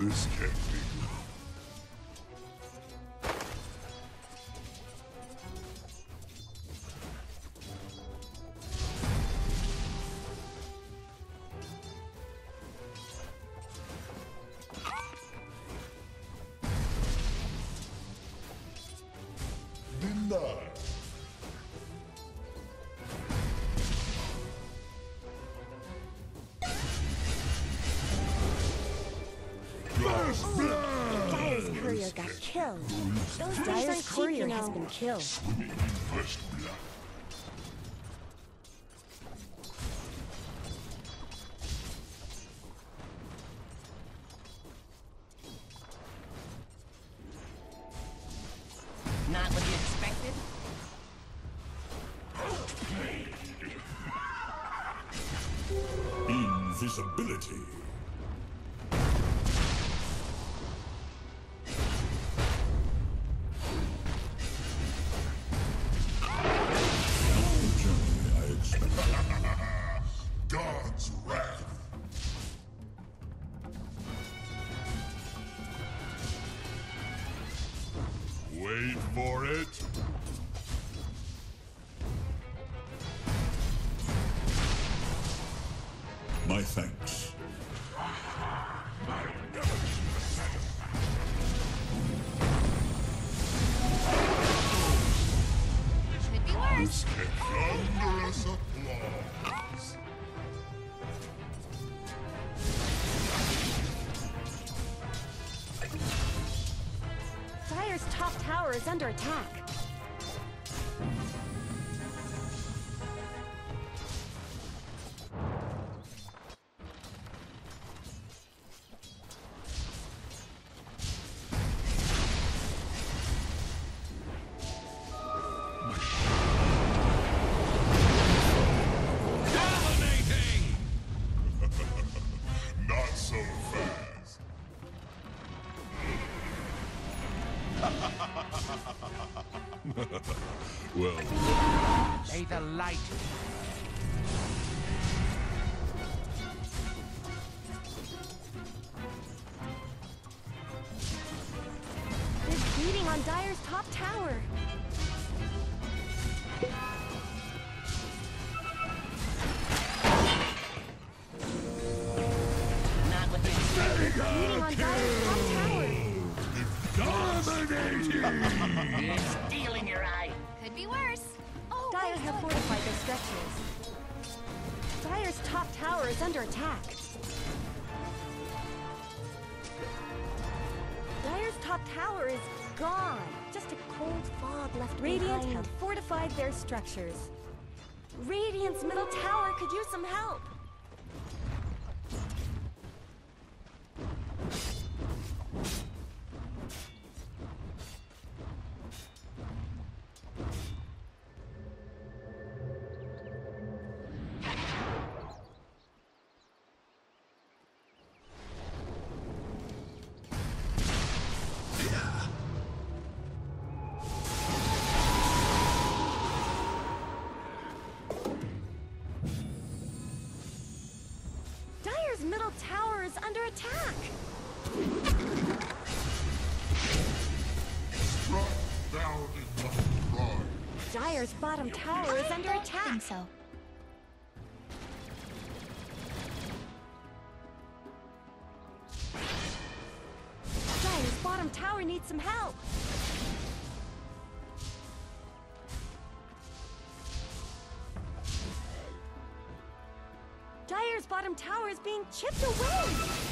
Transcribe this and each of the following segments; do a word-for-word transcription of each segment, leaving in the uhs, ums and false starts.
This can't be good. Denied. Dire's courier got killed. Those Dire's courier has been killed. Swimming in first blood. Not what you expected? Invisibility. God's wrath. Wait for it. My thanks. Could be worse. This gets thunderous applause. Dire's top tower is under attack. Not so fast. Well, May the light. They're beating on Dire's top tower. Not what you expected. Beating on Dire's top tower. dominating. It's stealing your eye. Could be worse. Oh, Dire wait, have look. fortified their structures. Dire's top tower is under attack. Dire's top tower is gone. Just a cold fog left Radiant behind. Have fortified their structures. Radiant's middle tower could use some help. Middle tower is under attack. Struck down in the run. Dire's bottom tower is under I attack. think so. Dire's bottom tower needs some help. Dire's bottom tower is being chipped away!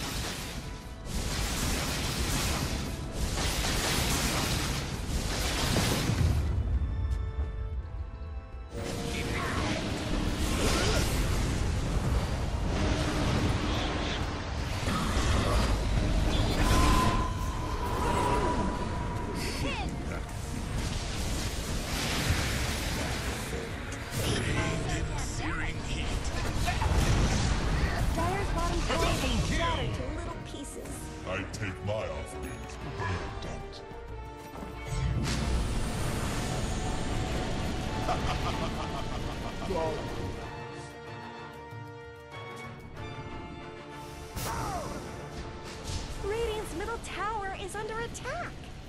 Searing heat. Dire's bottom tower is being shattered to little pieces. I take my offerings. Burned. Radiant's tower is under attack.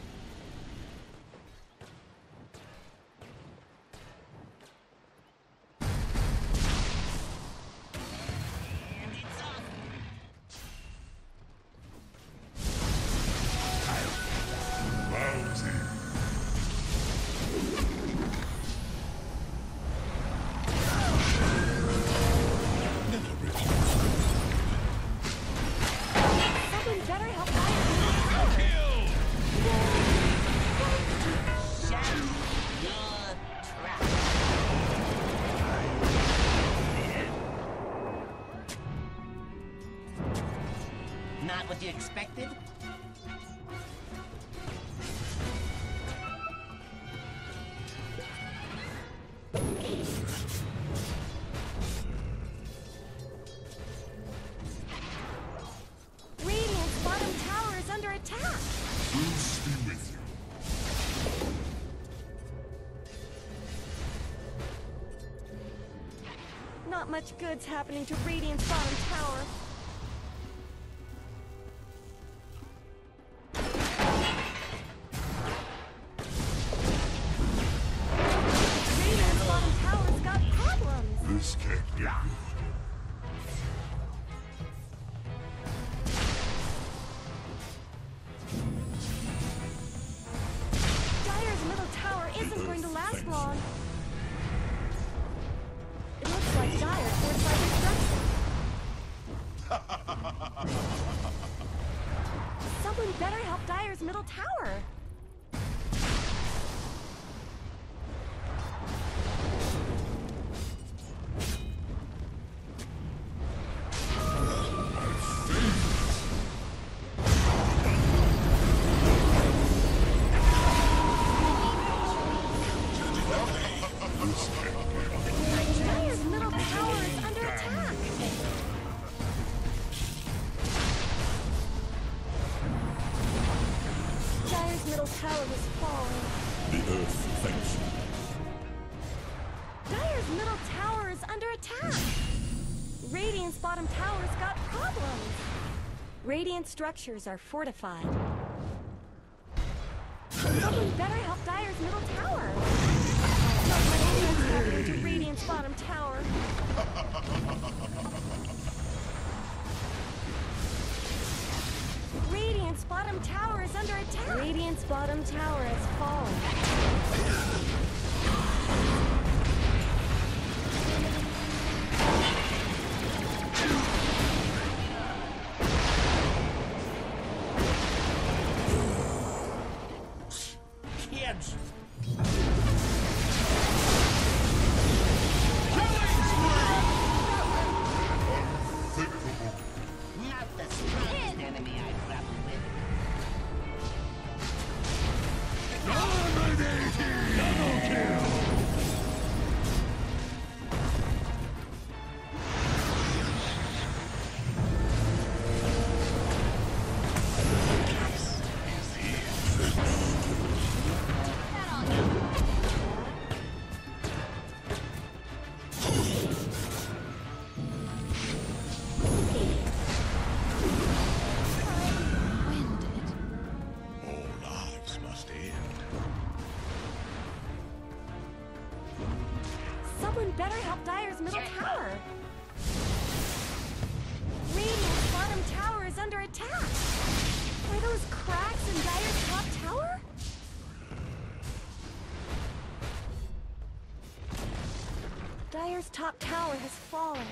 And it's off. Bounty. Someone better help Dire. Shut your trap. Not what you expected? Radiant's bottom tower is under attack. Zeus be with you. Not much good's happening to Radiant's bottom tower. Radiant's bottom tower's got problems. This can't be good. Dire's middle tower isn't going to last long. It looks like Dire fortified destruction. Someone better help Dire's middle tower. Dire's middle tower is under attack. Dire's middle tower has fallen. The earth thanks you. Dire's middle tower is under attack. Radiant's bottom tower's got problems. Radiant structures are fortified. Someone better help Dire's middle tower. Not much good's happening to Radiant's bottom tower. Radiant's bottom tower is under attack. Radiant's bottom tower has fallen. Kids! Unthinkable. Not the strongest enemy I grapple with. Dominating! Double kill! All lives must end. Someone better help Dire's middle tower. Radiant's bottom tower is under attack. Are those cracks in Dire's top tower? Dire's top tower has fallen.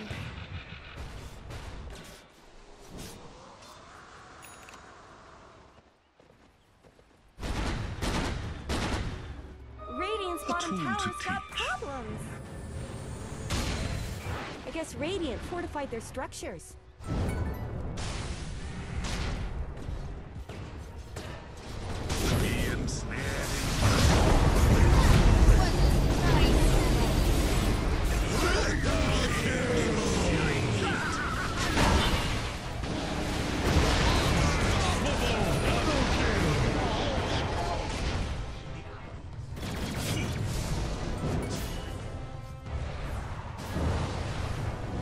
Radiant's bottom tool to tower's got teach. problems. I guess Radiant fortified their structures. Being snared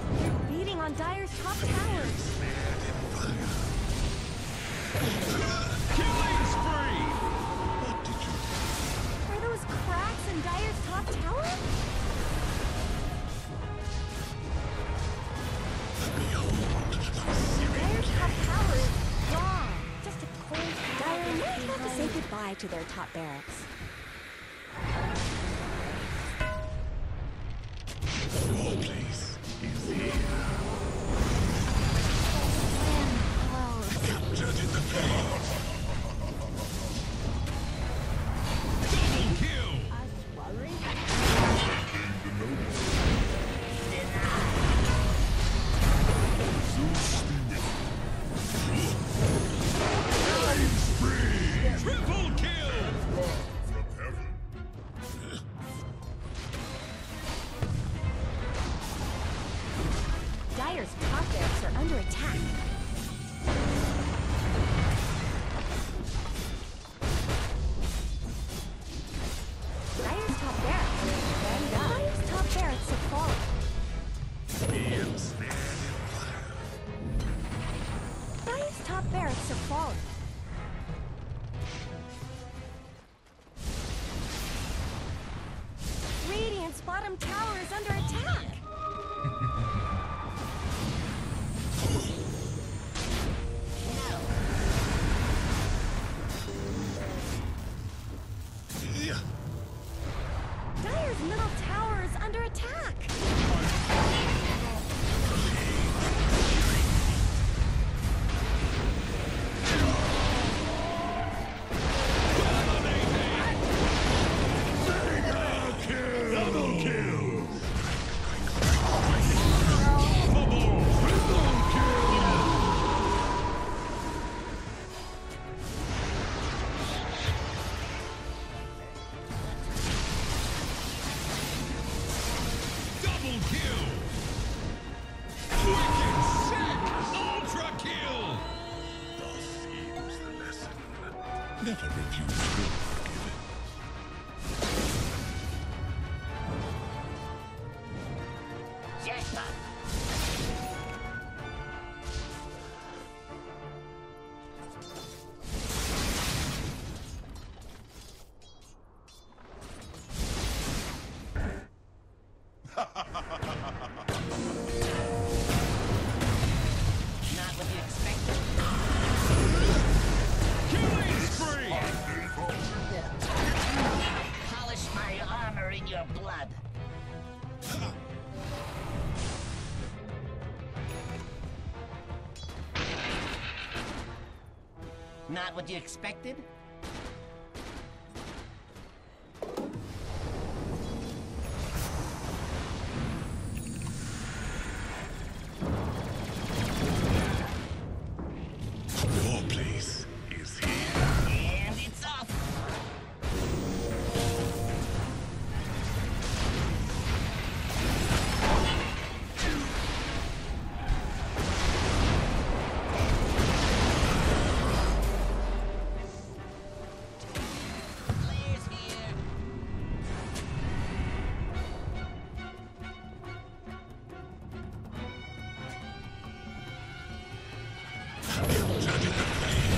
Beating on Dire's top tower. in fire. from Dire's top tower? Dire's top tower is gone. Just a cold Dire might have to say goodbye to their top barracks. Your place is here. Captured in the field. Double kill. Zeus be with you. Killing spree. Triple kill. From heaven. Dire's top barracks are under attack. Dire's top barracks are down. Dire's top barracks have fallen. Being snared in fire. Dire's top barracks have fallen. Radiant's bottom tower is under attack. Yeah. Dire's middle tower is under attack. Double kill. Double kill. Wicked sick. Ultra kill. Thus ends the lesson. Never refuse good forgiven. Jackpot. Not what you expected. Killing spree. Polish my armor in your blood. Not what you expected? Your place is here. And it's off. Players here. Captured in the flame.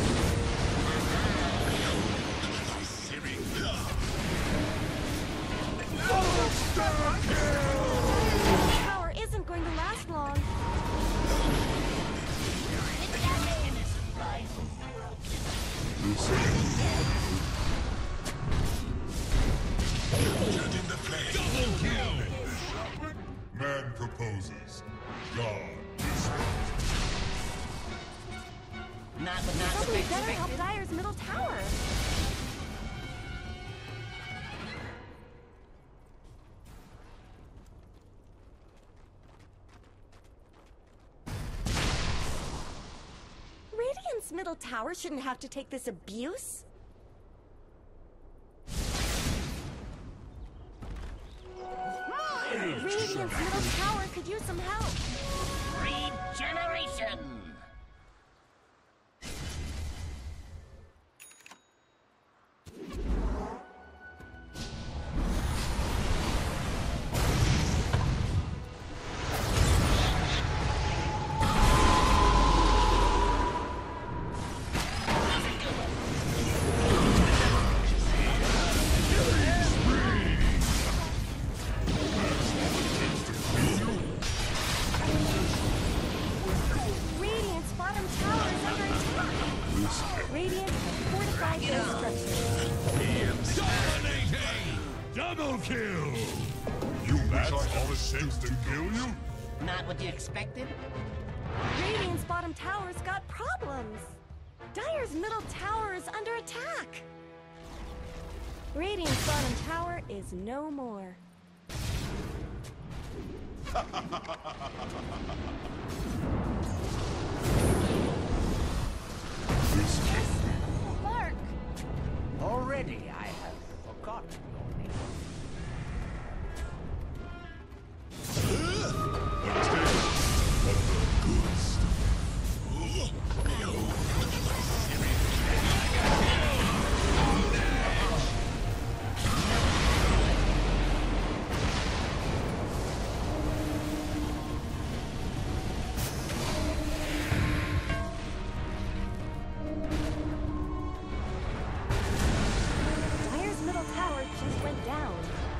Behold thy searing blood. Monster kill. The tower isn't going to last long. Captured in the flame. Double kill. Man proposes. God dismisses. Not what not Somebody better help expected. Dire's middle tower. Radiant's middle tower shouldn't have to take this abuse. Radiant's middle tower could use some help. Regeneration. Killing spree. Double kill! You That's all it takes to kill you? Not what you expected? Radiant's bottom tower's got problems. Dire's middle tower is under attack. Radiant's bottom tower is no more. Mark! Already I have forgotten your name. Dire's middle tower just went down.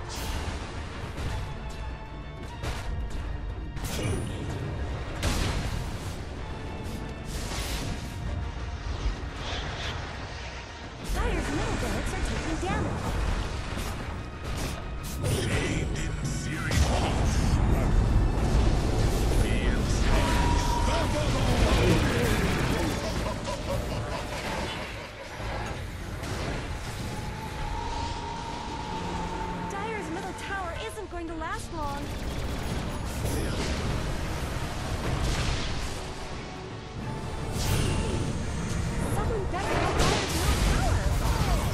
Dire's middle barracks are taking damage. Dire's middle tower isn't going to last long. Someone better help Dire's middle tower.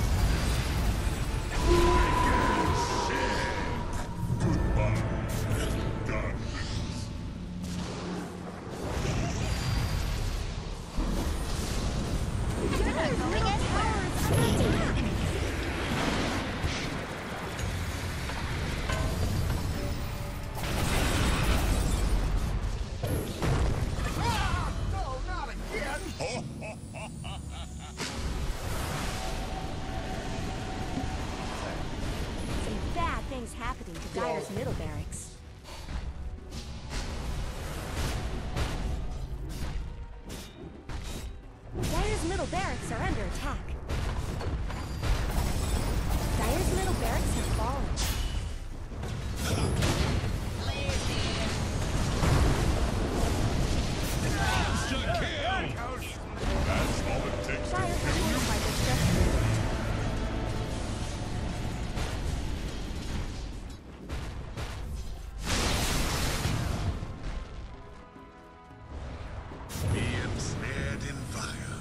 Goodbye, darkness. Dire's middle tower is under attack. Ah! No, not again! Some bad things happening to Dire's middle barracks. Dire's middle barracks are under attack. Dire's middle barracks have fallen. Monster kill! That's all it takes to Dire kill has you? won by destruction. Be ensnared in fire.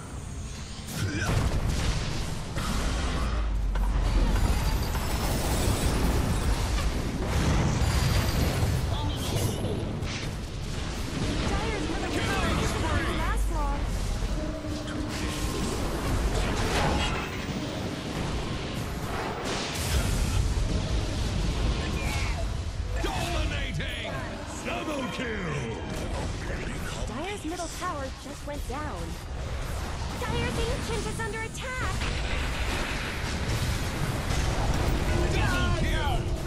Dire's middle tower isn't going to last long. Dominating! Double kill! Dire's middle tower just went down. Dire's ancient is under attack. Double kill!